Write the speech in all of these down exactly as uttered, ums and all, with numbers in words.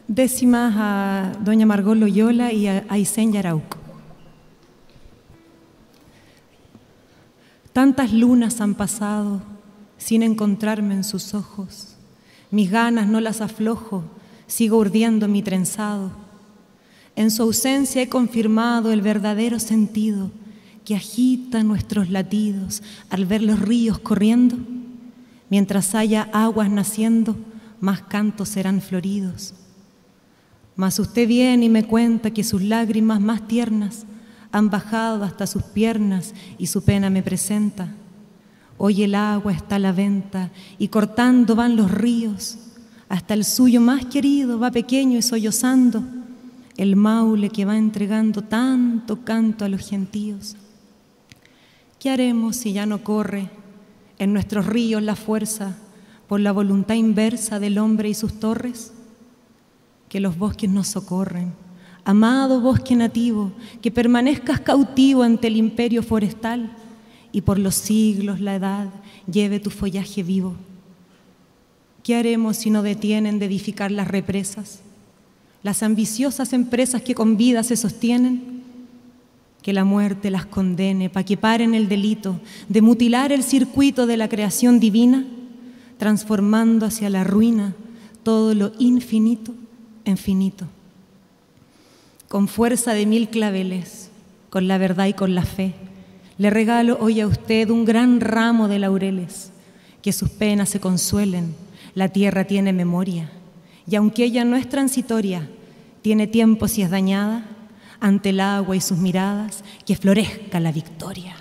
Décimas a doña Margot Loyola y a Aysén Yarauco. Tantas lunas han pasado sin encontrarme en sus ojos. Mis ganas no las aflojo, sigo urdiendo mi trenzado. En su ausencia he confirmado el verdadero sentido que agita nuestros latidos al ver los ríos corriendo. Mientras haya aguas naciendo, más cantos serán floridos. Mas usted viene y me cuenta que sus lágrimas más tiernas han bajado hasta sus piernas y su pena me presenta. Hoy el agua está a la venta y cortando van los ríos. Hasta el suyo más querido va pequeño y sollozando, el maule que va entregando tanto canto a los gentíos. ¿Qué haremos si ya no corre en nuestros ríos la fuerza por la voluntad inversa del hombre y sus torres? Que los bosques nos socorren, amado bosque nativo, que permanezcas cautivo ante el imperio forestal y por los siglos la edad lleve tu follaje vivo. ¿Qué haremos si no detienen de edificar las represas, las ambiciosas empresas que con vida se sostienen? Que la muerte las condene para que paren el delito de mutilar el circuito de la creación divina, transformando hacia la ruina todo lo infinito en finito. Con fuerza de mil claveles, con la verdad y con la fe, le regalo hoy a usted un gran ramo de laureles, que sus penas se consuelen. La tierra tiene memoria, y aunque ella no es transitoria, tiene tiempo si es dañada, ante el agua y sus miradas, que florezca la victoria.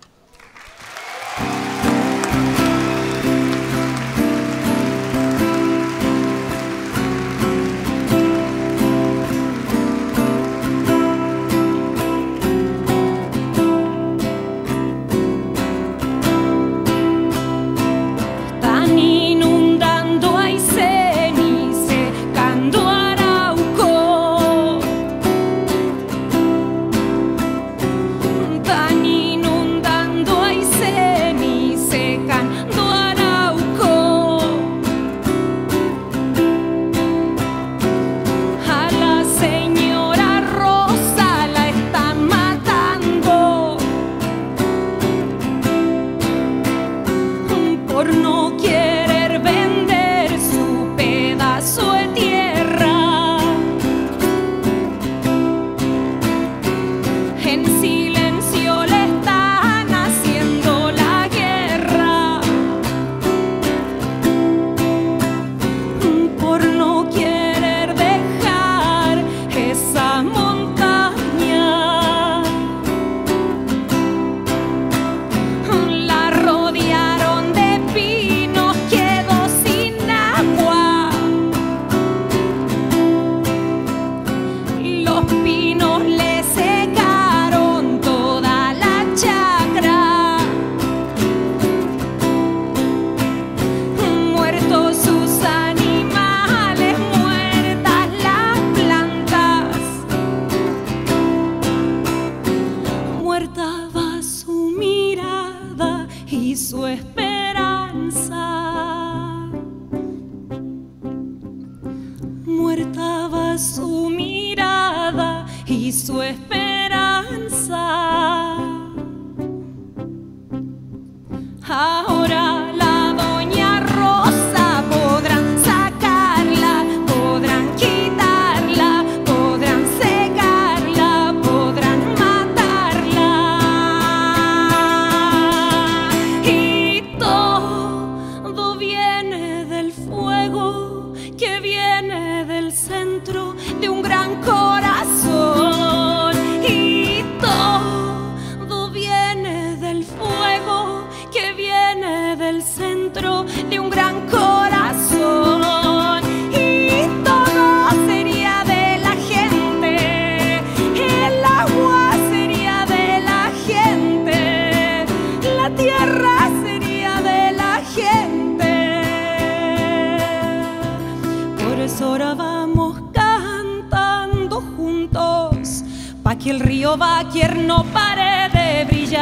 El río Báquer no pare de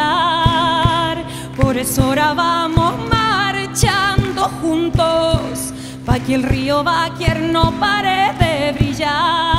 brillar, por eso ahora vamos marchando juntos, pa' que el río Báquer no pare de brillar. brillar.